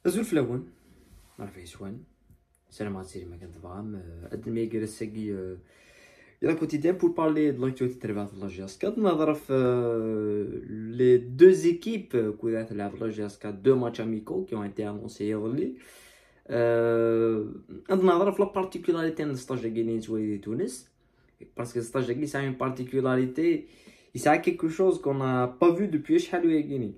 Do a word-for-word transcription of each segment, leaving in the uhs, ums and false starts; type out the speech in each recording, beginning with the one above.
Azul Flaouen, Marfay Swan, salam alaikum, ma كنت فاهم قدمي جلسة إلى quotidien pour parler de l'actualité تبع la G S K. نظرا في les deux équipes qui ont لعب la G S K, deux matchs amicaux qui ont été annoncés hier. نظرا في la particularité de stage de Guinée et Tunis, parce que le stage de Guinée c'est une particularité, c'est quelque chose qu'on n'a pas vu depuis شحال وهي Guinée.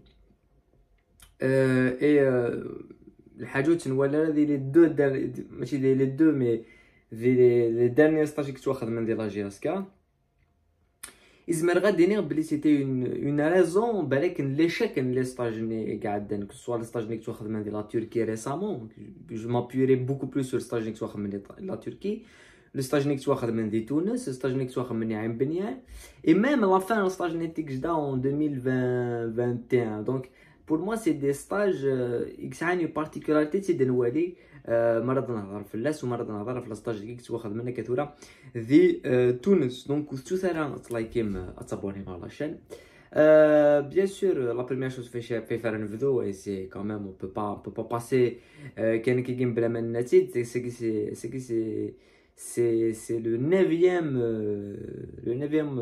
et الحاجات نولى دي لي دو دار ماشي دي لي دو مي في لي ديرني ستاج كنت واخد من ديال لا جي اس كا ازمر غادي نير بلي سيتي اون اون ريزون بالك ليشيك لي ستاج ني قاعد سوا لي ستاج ني كنت واخد من ديال لا تركي ريسامون جو مابيوري بوكو بلوس سور ستاج ني كنت واخد من لا تركي لو ستاج ني كنت واخد من دي تونس ستاج ني كنت واخد من عين بنيان اي ميم لا فان ستاج ني تيك جدا en deux mille vingt et un. Donc pour moi c'est des stages qui ont une particularité c'est de نوالي مرض نهضر في اللاس ومرض نهضر في الستاج اللي كنت واخد منها كثوره في تونس. دونك كنت ثرا تلايكيم اتابوني مع لاشين. Bien sûr, la première chose que je fais faire une vidéo et c'est quand même on peut pas on peut pas passer كان كي جيم بلا ما نتيت c'est que c'est c'est que c'est c'est c'est le neuvième le neuvième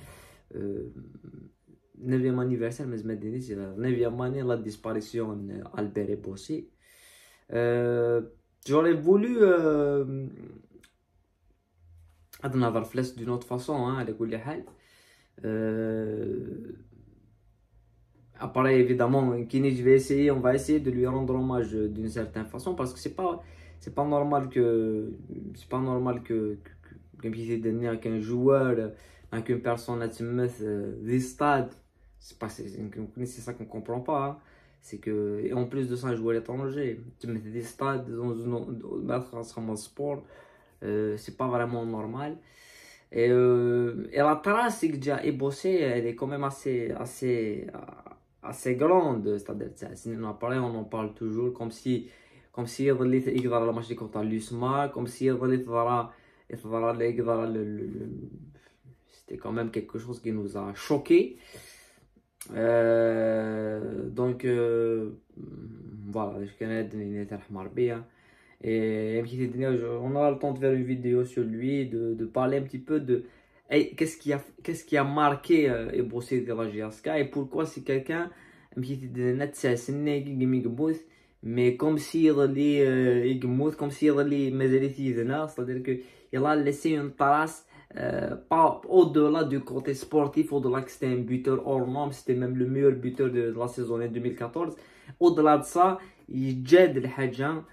neuvième anniversaire mais Medini c'est la neuvième année la disparition d'Albert Ebossi. Euh, j'aurais voulu euh, نظر فلاس d'une autre façon hein, على كل حال. Euh, après évidemment Kini je vais essayer on va essayer de lui rendre hommage d'une certaine façon parce que c'est pas c'est pas normal que c'est pas normal que comme il dit qu'un joueur qu'une personne à des stades c'est pas c'est ça qu'on comprend pas hein. C'est que et en plus de ça jouer à l'étranger tu mets des stades dans une mettre en sport euh, c'est pas vraiment normal et, euh, et la trace que déjà est bossée elle est quand même assez assez assez grande c'est-à-dire si on en parle on en parle toujours comme si comme si il يقدر على ماتش contre l'U S M A comme si il يقدر يقدر يقدر c'était quand même quelque chose qui nous a choqué. Euh, donc euh, voilà, je connais et on aura le temps de faire une vidéo sur lui, de, de parler un petit peu de hey, qu'est-ce qui a qu'est-ce qui a marqué euh, Ebossi de la G S K et pourquoi c'est quelqu'un mais comme si il comme si il c'est-à-dire que il a laissé une trace. Euh, pas au-delà du côté sportif, au-delà que c'était un buteur hors norme, c'était même le meilleur buteur de, de la saison deux mille quatorze. Au-delà de ça, il جاد الحاجة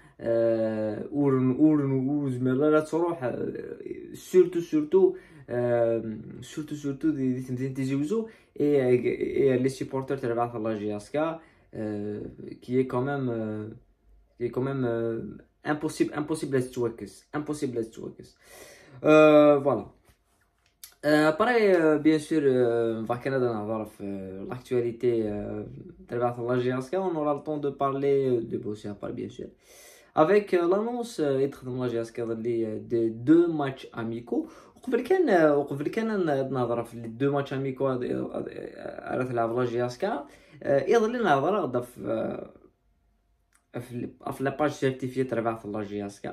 وزميلا تروح surtout surtout surtout surtout des تيجوزو et les supporters تبع la G S K qui est quand même qui est quand même impossible impossible à se توكس impossible à se توكس. Voilà. Euh, après, euh, bien sûr, euh, va Canada dans euh, l'actualité euh, de la G S K, on aura le temps de parler de Bossie à part, bien sûr. Avec euh, l'annonce euh, de la G S K des deux matchs amicaux. وقبل كان وقبل كان نهضر في les deux matchs amicaux على تلعب la G S K يظل نهضر في في في la page certifiée تبع la G S K.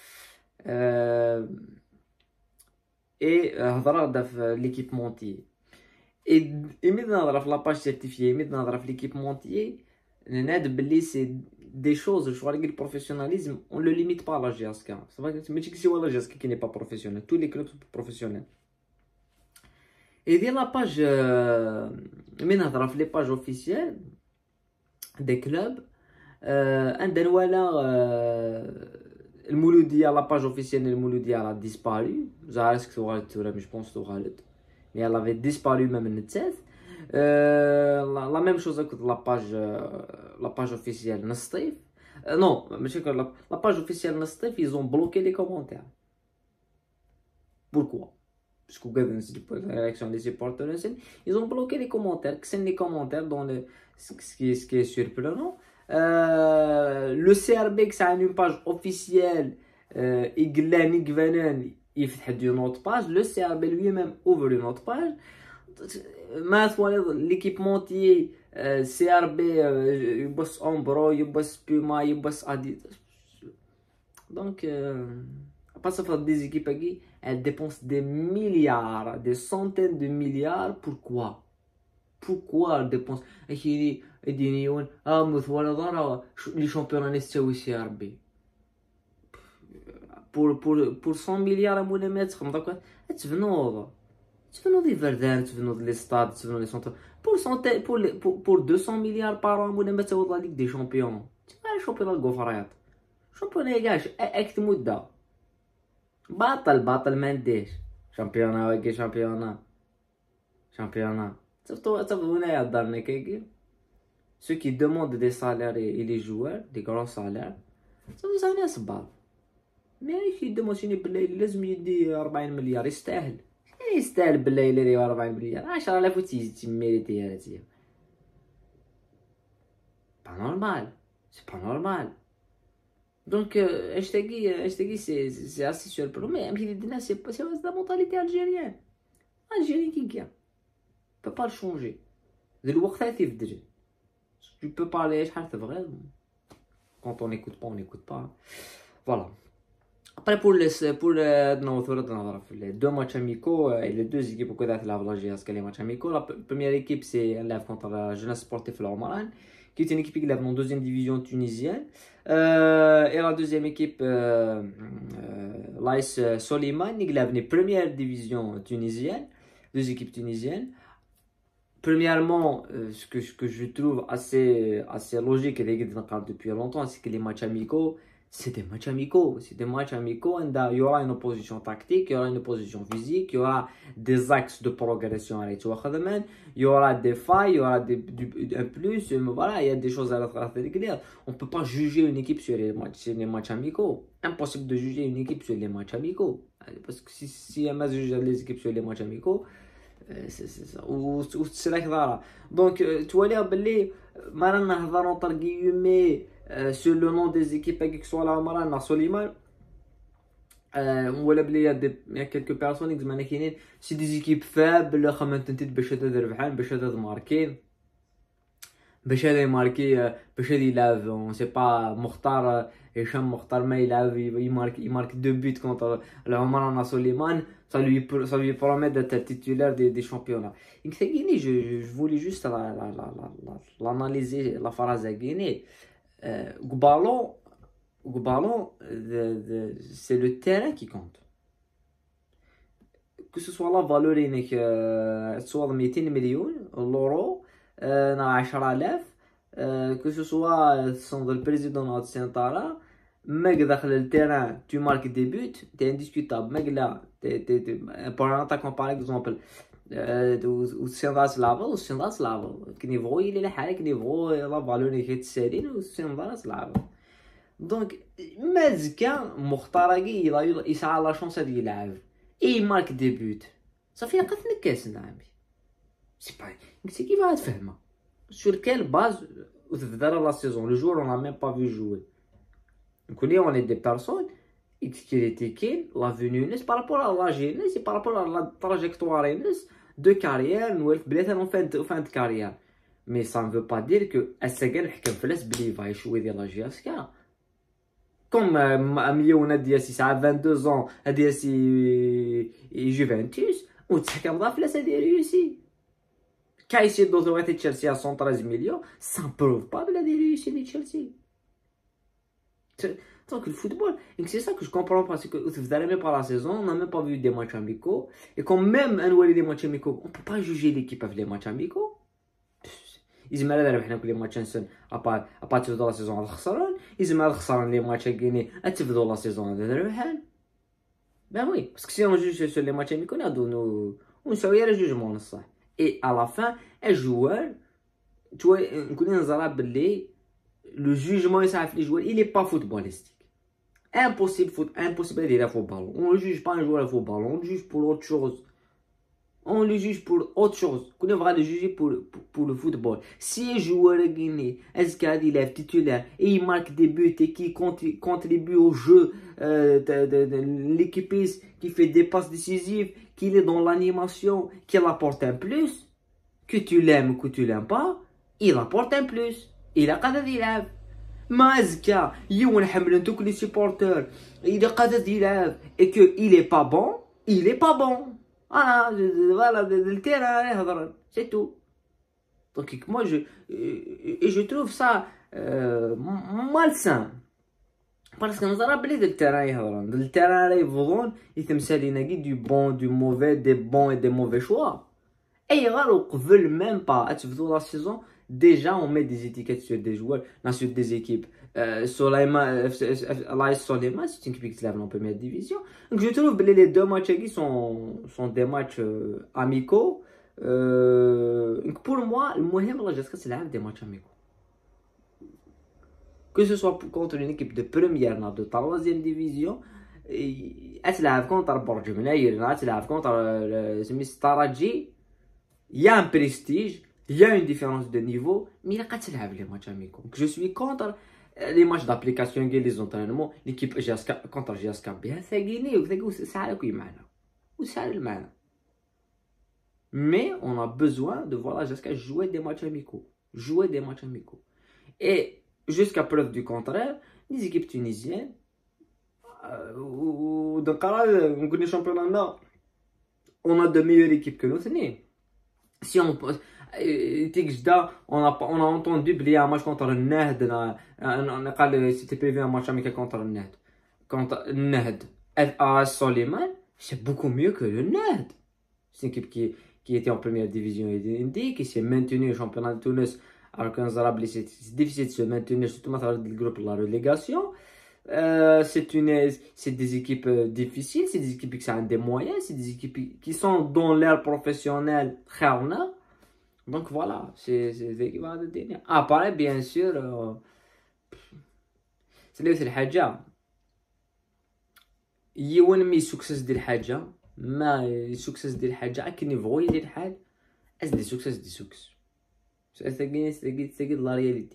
Et هضره في l'équipementier et ملي نهضر في لاباج سيرتيفيي ملي نهضر في l'équipementier نناد بلي سي des choses شغل le professionnalisme on le limite pas à la G S K ça va ماشي كسي ولا G S K qui n'est pas professionnel tous les clubs sont professionnels et ديال لاباج ملي نهضر في لي باج اوفيسيال des clubs عندنا ولا المولودية la page officielle المولودية elle a disparu. J'arrête que tu vois mais je pense que tu vois mais elle avait disparu même en net. La, la même chose que la page la page officielle Nastif. Euh, non, mais c'est que la, la page officielle Nastif ils ont bloqué les commentaires. Pourquoi? Parce que la réaction des supporters ils ont bloqué les commentaires. Que c'est les commentaires dans le ce qui est, ce qui est surprenant. Euh, le C R B qui a une page officielle il fait une autre page. Le C R B lui-même ouvre une autre page. L'équipementier سي ار بي يبص امبرو يبص بيما يبص اديداس. دونك باسا في دي زيكيب هاكي ال ديبونس دي مليار دي سونتين دو مليار. بوركوا بوركوا ديبونس اكيدي يدينيون اه مثولا دارا لي شامبيون نستوي سي ار بي بور بور بور مية مليار مولا ما تخم داك تفنوض تفنوض الفردان تفنوض لي ستاد تفنوض لي سونتر بور سونتي بور بور مئتين مليار بار ان مولا ما تاوض لا ليغ دي شامبيون تبع شامبيون الكوفريات شامبيون كاع اكت مده باطل باطل ما نديش شامبيونا واكي شامبيونا شامبيونا صفتو صفتو هنايا دارنا كاكي ceux qui demandent des salaires et les joueurs des grands salaires صفتو صافي ناس بعض ماشي يدموشيني بالليل لازم يدي أربعين مليار يستاهل يستاهل بالليل يدي أربعين مليار عشرة آلاف وتيجي ميريتي هادي با نورمال سي با نورمال. دونك اش تاقي اش تاقي سي سي اسي سوربرو مي امشي لدينا سي با سي لا مونتاليتي الجيريان الجيريان كي كيا بو با شونجي دلوقتي في الدري tu peux parler شحال تبغي quand on n'écoute pas on n'écoute pas voilà. Après pour les pour les deux matchs amicaux et les deux équipes au la Vlagias les matchs amicaux, la première équipe c'est l'A F contre la Jeunesse Sportive L'Omaran qui est une équipe qui lève en deuxième division tunisienne euh, et la deuxième équipe euh, euh, l'A S Soliman qui lève en première division tunisienne, deux équipes tunisiennes. Premièrement, euh, ce que ce que je trouve assez assez logique et depuis longtemps, c'est que les matchs amicaux c'est des matchs amicaux, c'est des matchs amicaux, et il y aura une opposition tactique, il y aura une opposition physique, il y aura des axes de progression à l'étoile, il y aura des failles, il y aura des, du, un plus, voilà, il y a des choses à régler. On ne peut pas juger une équipe sur les matchs, sur les matchs amicaux. Impossible de juger une équipe sur les matchs amicaux. Parce que si, si on a jugé les équipes sur les matchs amicaux, c'est ça. Ou c'est là que voilà. Donc, tu vois, les marins ont targué Euh, sur le nom des équipes qui sont là Omaran Soliman ولا بلي يا quelques personnes qui زعما كاينين سي دي زيكيب فابل خا ما تنتي باش هذا ربحان باش هذا ماركين باش هذا يماركي باش هذا يلعب اون سي با مختار هشام مختار ما يلعب يمارك يمارك دو بوت كونتر العمران سليمان ça lui ça lui permet d'être titulaire des des championnats. Donc je je voulais juste l'analyser la phrase à Guinée. Globalement, globalement, c'est le terrain qui compte. Que ce soit la valeur إنك تصور مئتين مليون l'euro نا عشرة آلاف que ce soit son le président de Saint-Ara mec داخل التيران tu marques des buts t'es indiscutable mec là t'es t'es pour un attaquant par exemple وسينضاس لعبة وسينضاس لعبة كنيفغو يلي لحالك كنيفغو لا فالوني كيتسالين وسينضاس لعبة. دونك مازكا مختاركي يسعى لا شونس هادي يلعب اي مارك دي بوت صافي قتلك كاس نعمي سي با قلتي كيف غتفهمها سور كال باز وتبدا لا سيزون لو جور اون ميم با في جوي نكون لي اون دي بيرسون critiquer la venue Nes par rapport à la jeunesse et par rapport à la trajectoire de carrière nous en fin de fin de carrière. Mais ça ne veut pas dire que السجن حكم فلاس بلي va échouer ديال لا جي اس كا comme مليون ديال سي ساعه vingt-deux ans ديال سي جوفنتوس وتحكم ضاف فلاس ديال ريوسي كايسي دو دوات تشيلسي à cent treize مليون ça prouve pas بلا دي ريوسي دي تشيلسي. Donc le football, et c'est ça que je comprends parce que vous avez même pas la saison, on n'a même pas vu des matchs amicaux et quand même un ou des matchs amicaux, on peut pas juger l'équipe avec les matchs amicaux. Ils m'ont l'air de les matchs ensemble à part à partir de la saison à خسران, ils m'ont خسران les matchs à gagner à partir de la saison à ربحان. Ben oui, parce que si on juge sur les matchs amicaux, on nous on سوي le jugement الصح. Et à la fin, un joueur, tu vois, on connaît un zara belli, le jugement il s'affiche les joueurs, il est pas footballistique. Impossible, foot, impossible de dire au ballon. On ne juge pas un joueur au ballon, on le juge pour autre chose. On le juge pour autre chose. On devra le juger pour, pour, pour le football. Si un joueur est gagné, est-ce qu'il est titulaire et il marque des buts et qui contribue au jeu euh, de, de, de l'équipe, qui fait des passes décisives, qu'il est dans l'animation, qu'il apporte un plus, que tu l'aimes ou que tu l'aimes pas, il apporte un plus. إلا قادر يلعب ما زكا يو نحمل نتوك لي سيبورتور إلا قادر يلعب et que il est pas bon il est pas bon voilà voilà le terrain يهضر c'est tout. Donc moi je et je trouve ça euh, malsain parce que نظرا بلي د التيران يهضرون د التيران راه يفضون يتمثل لينا كي دو بون دو موفي دي بون et des mauvais choix. Et غير قبل même pas تبدو لا سيزون déjà on met des étiquettes sur des joueurs sur des équipes. euh, Solaiman l'A S Solaiman c'est une équipe qui lève en première division. Donc je trouve que les deux matchs qui sont sont des matchs euh, amicaux. euh, pour moi le مهم لا جاسكا تلعب des matchs amicaux. Que ce soit contre une équipe de première ou de troisième division, تلعب contre برج مناير تلعب contre سميت الترجي. Il y a un prestige, il y a une différence de niveau, mais il a qu'à تلعب les matchs amicaux. Je suis contre les matchs d'application et les entraînements. L'équipe G S K contre G S K bien ثقيني وثقوا ساعة كوي معنا وسهل المعنى. Mais on a besoin de voir la G S K jouer des matchs amicaux, jouer des matchs amicaux. Et jusqu'à preuve du contraire, les équipes tunisiennes ou dans le cas des championnats, on a de meilleures équipes que nous. Si on on a on a entendu qu'il y a un match contre le Nahd, c'était prévu un match amical contre le Nahd, contre le Nahd. A S Solaiman, c'est beaucoup mieux que le Nahd. C'est une équipe qui qui était en première division et qui s'est maintenue au championnat de Tunis. Alors qu'en Zarabli c'est difficile de se maintenir surtout dans le groupe de la relégation. Euh, c'est une c'est des équipes difficiles, c'est des équipes qui ont des moyens, c'est des équipes qui sont dans l'ère professionnelle. Donc voilà, c'est des équipes de dernier. Après bien sûr euh, c'est le حاجة يوان مي سكسس ديال الحاجة ما سكسس ديال الحاجة كي نبغيو يدير الحال اس دي سكسس دي سكس c'est c'est la réalité.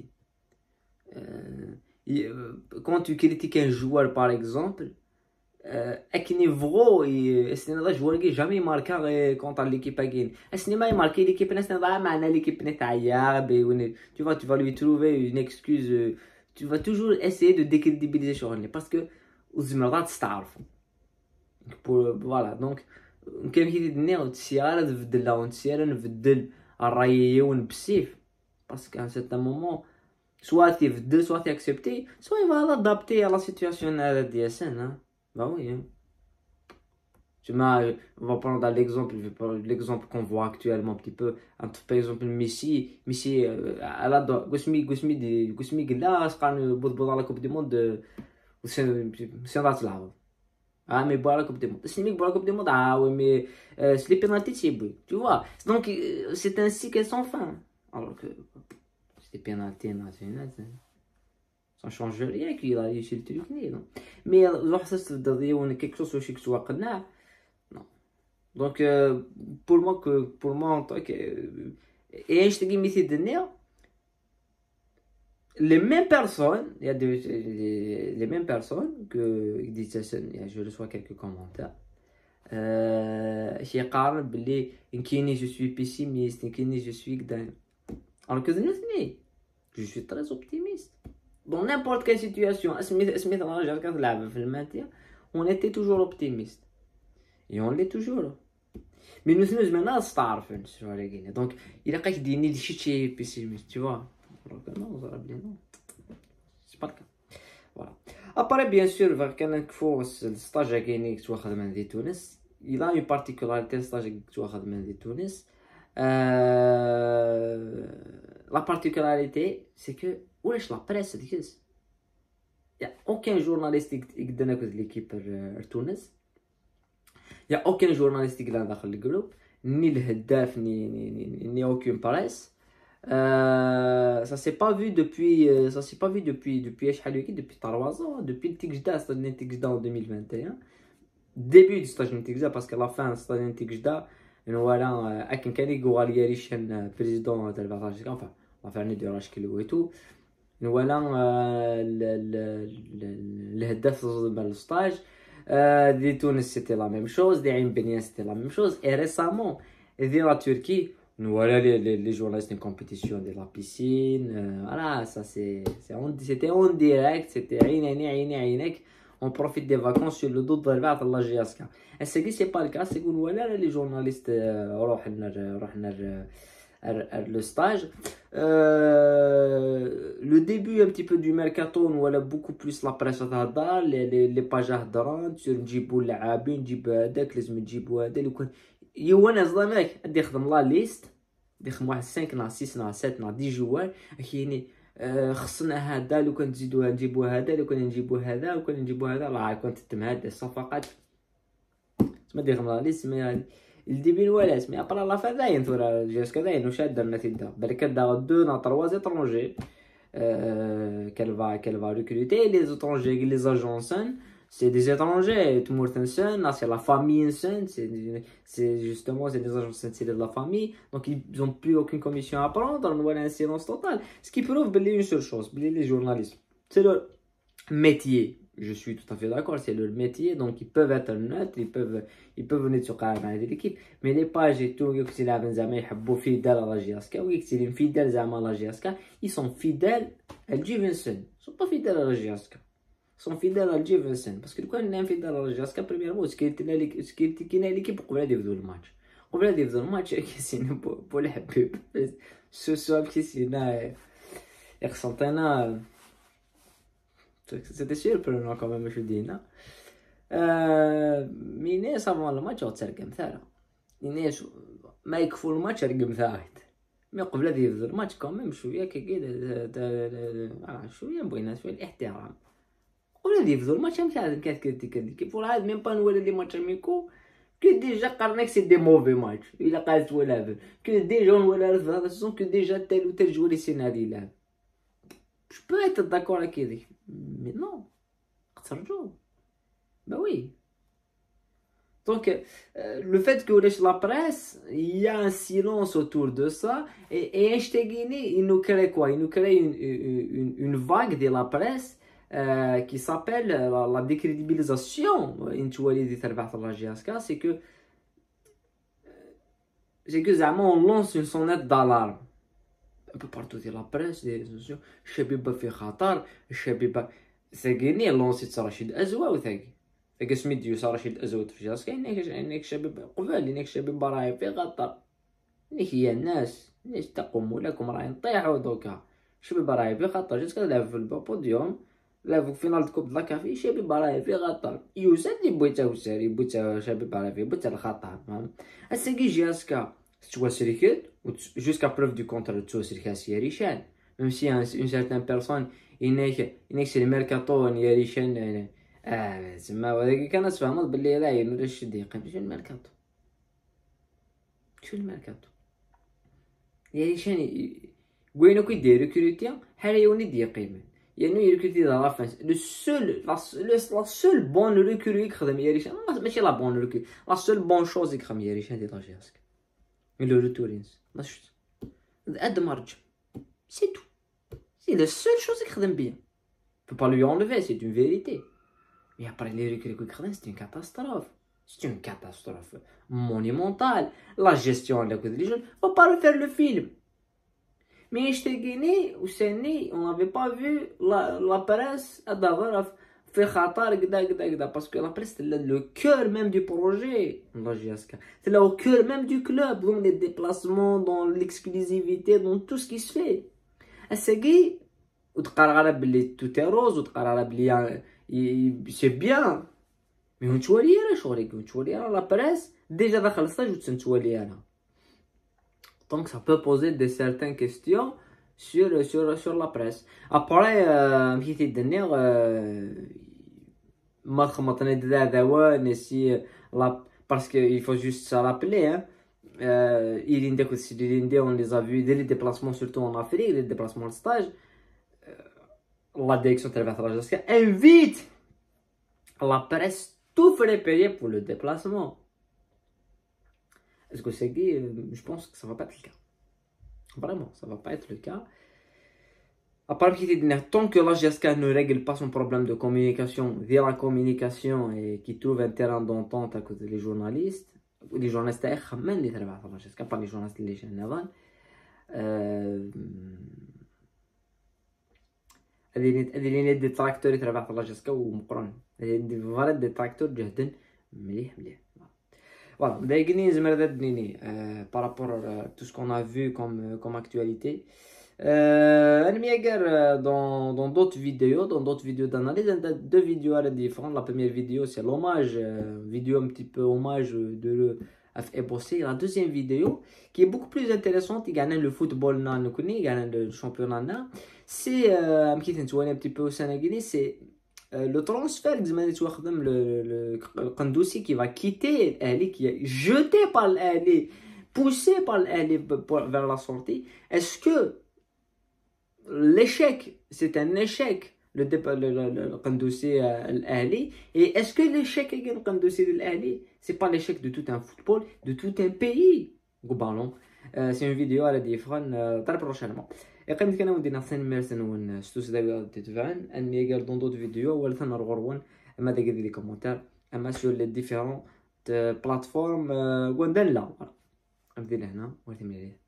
Euh, quand tu critiques un joueur par exemple, à quel niveau est-ce que le joueur qui jamais marqué contre l'équipe à gain? Est-ce qu'il a marqué l'équipe n'est pas mal, l'équipe n'est pas tu vois, tu vas lui trouver une excuse. Tu vas toujours essayer de décrédibiliser sur lui parce que aux مرات تعرفوا. Voilà donc كان كيدني السيارة تبدل ولا السيارة نبدل الرايي ونبسيف parce qu'à un certain moment soit il veut soit il accepter soit il va l'adapter à la situation de D S N hein. Bah oui hein. Tu m'as on va prendre l'exemple l'exemple qu'on voit actuellement un petit peu entre par exemple Messi Messi à la Gosmi Gosmi de Gosmi là ce qu'on bout dans la coupe du monde c'est c'est dans la ah mais boire la coupe du monde c'est mieux boire la coupe du monde ah oui mais c'est les pénaltys c'est beau tu vois donc c'est ainsi qu'elles sont fin. Alors que c'était pénalité nationale, ça ne change rien qu'il a réussi le truc. Non. Mais le حسست de quelque chose que tu vois non. Donc euh, pour moi que pour moi en tant que et je te dis mais c'est de néo les mêmes personnes il y a des les, les mêmes personnes que ils disent ça je reçois quelques commentaires شي قارن باللي كايني je suis pessimiste كايني je suis كدا. Alors que je suis très optimiste. Dans n'importe quelle situation, on était toujours optimiste. Et on l'est toujours. Mais nous sommes maintenant starfun sur la guinée. Donc, il a qu'à dire des choses pessimistes, tu vois. Alors que non, non. C'est pas le cas. Voilà. Après, bien sûr, le stage à Guinée que tu as fait de Tunis, il a une particularité, le stage que tu as fait de Tunis. Euh, la particularité, c'est que wesh la presse ديكس il y a aucun journaliste يقدر ياخذ l'équipe de Tunis. Il y a aucun journaliste qui est داخل الجروب ni le هداف ni ni ni, ni aucune presse. Euh, ça s'est pas vu depuis euh, ça s'est pas vu depuis depuis شحال هكا depuis trois ans depuis le Tigda stade de Tigda en deux mille vingt et un début du stade de Tigda parce qu'à la fin du stade de Tigda voilà أكن كان يقول لي ريشن بريزيدون تاع البرنامج enfin on va faire une démarche كيلو et tout voilà الهداف ديال الستاج دي تونس c'était la même chose دي عين بنيا c'était la même chose et récemment دي la Turquie Voilà les, les, les journalistes de compétition de la piscine. Euh, voilà, ça c'est, c'est en- c'était en direct, c'était عيني عيني عينك. On profite des vacances sur le dos de la الله جياسكا. Ce qui c'est pas le cas, c'est que voilà les journalistes euh, رحنا رحنا le stage. Euh, le début un petit peu du mercato, voilà beaucoup plus la presse تهضر les les les pages هضران نجيبوا اللاعبين نجيبوا هذاك لازم نجيبوا هذا لو كان يوانا ظلامك غادي يخدم لا ليست غادي يخدم واحد خمسة نا ستة نا سبعة نا عشرة جوار كاينين آه خصنا هذا لو كان تزيدوها نجيبوا هذا لو كان نجيبوا هذا لو كان نجيبوا هذا راه كنت تتم هاد الصفقات ما دير لا ليست ما الديبين ولا اسمي ابرا لا فداين ثورا جاسكا داين واش درنا تيدا برك دا دو نا تروا زيترونجي qu'elle va qu'elle va recruter les étrangers les agences c'est des étrangers تمورتنسن c'est la famille c'est c'est justement c'est des agences c'est de la famille donc ils ont plus aucune commission à prendre voilà un silence total ce qui prouve une seule chose les journalistes c'est leur métier. Je suis tout à fait d'accord, c'est leur métier, donc ils peuvent être neutres, ils peuvent, ils peuvent venir sur l'équipe, mais les pages et tout, fidèles à la G S K, ou ils fidèles à la G S K, ils sont fidèles à Stevenson, ils sont pas fidèles à la G S K, ils sont fidèles à Stevenson, parce que quand on est fidèle à la G S K, premièrement, ce qui est l'équipe pour aller voir le match, pour aller voir le match, c'est pour les pubs, ce soir, c'est une, ils c'était surprenant quand même je dis non مي ناس avant le match ترقم ثارة ناس ما يكفوا الماتش رقم ثاحت مي قبل هذا يفضل الماتش كمان شويه كده شويه بغينا شويه الاحترام قبل هذا يفضل الماتش مشى كانت كده كيف ولا ميم با نولي لي ماتش ميكو كي ديجا قرناك سي دي موفي ماتش الا قالت ولا كي ديجا ولا في هذا السيزون كي ديجا تال وتال جولي سيناري لا Je peux être d'accord avec lui, mais non, bah oui. Donc, euh, le fait que la presse, il y a un silence autour de ça, et, et Einstein, il nous crée quoi? Il nous crée une, une, une vague de la presse euh, qui s'appelle la, la décrédibilisation. C'est que, c'est que on lance une sonnette d'alarme. Un peu partout de la presse, des réseaux sociaux, الشبيبة في خطر، الشبيبة ثقيني لونسيت رشيد أزوا وثقي ثقي سميت يوسف رشيد أزوا تفجاس كاين هناك شبيبة قبل هناك شبيبة راهي في خطر هناك هي الناس ليش تقوموا لكم راهي نطيحوا دوكا شبيبة راهي في خطر جات كتلعب في البوديوم لعبوا في فينال كوب لا كافي شبيبة راهي في خطر يوسف اللي بغيتها وساري بغيتها شبيبة راهي في بغيتها الخطر فهم الساكي جاسكا tu jusqu'à preuve du contraire tu vois Richan même si une certaine personne il est c'est le mercato il y a Richan ah c'est ما هذاك كان اسفهم باللي لا ينور الشديق شنو الميركاتو شنو الميركاتو يا ريشان وينو كيدير ريكروتيا حاليا يوني دي قيمه يعني يركروتي dans la fin le seul la la seule bonne recrue يخدم يا ريشان ماشي لا bonne recrue la seule bonne chose يخدم يا ريشان دي طاجياسك le retour لا شفت قد ما رجع c'est tout c'est la seule chose qu'il خدم bien on peut pas lui enlever c'est une vérité mais après les recrues qu'il خدم c'est une catastrophe c'est une catastrophe monumentale la gestion de la les jeunes faut pas refaire le film mais اشتاقيني وساني on n'avait pas vu la la presse هذا في خطر كدا كدا كدا باسكو لا بريس c'est le cœur même du projet la G S K c'est le cœur même du club dans les déplacements dans l'exclusivité dans tout ce qui se fait الساقي وتقرا على بلي تو روز وتقرا على بلي سي بيان مي نتولي انا شغلي نتولي انا لا بريس ديجا داخل ستاج وتنتولي انا donc ça peut poser de certaines questions sur sur sur la presse après مشيت الدنيا ما خمطنا دا دوا نسي لا parce que il faut juste se rappeler hein euh, Irinde aussi Irinde on les a vus dès les déplacements surtout en Afrique les déplacements de stage euh, la direction de la G S K invite la presse tout frais payé pour le déplacement. Est-ce que c'est gay? Je pense que ça va pas être le cas. Vraiment, ça va pas être le cas. À part qu'il dit tant que la G S K ne règle pas son problème de communication via la communication et qui trouve un terrain d'entente à cause des journalistes, لي جورناليست تاعي خمن لي تربح في لاجاسكا با لي جورناليست اللي جا نضال. هذه هذه لي دي تراكتور يتربح في لاجاسكا ومقرن، هذه دي فاليد دي تراكتور جهدن مليح مليح. Voilà, مضايقني زعما هذا الدنيني بارابور تو سكون ا فيو كوم كوم اكtualité. انا ميغر dans dans d'autres vidéos, dans d'autres vidéos d'analyse, deux vidéos à la différence. La première vidéo c'est l'hommage, vidéo un petit peu hommage de le F A Bossé. La deuxième vidéo qui est beaucoup plus intéressante, il gagne le football na نكوني, il gagne le championnat na, c'est مكي تنتواني un petit peu au Sénégalais, c'est le transfert le Kandousi qui va quitter l'Ahli, qui est jeté par l'Ahli, poussé par l'Ahli vers la sortie. Est-ce que l'échec, c'est un échec, le départ le Kandousi à l'Ahli, et est-ce que l'échec de Kandousi de l'Ahli, c'est pas l'échec de tout un football, de tout un pays globalement. C'est une vidéo à la différence très prochainement. يقيم كان ودينا ثاني ميرسن ون ستوس دابا تتفعن اني قال دون دوت فيديو ولا ثنا الغرون اما داك دي كومونتير اما سور لي ديفيرون بلاتفورم وندن لا غندير هنا وريتي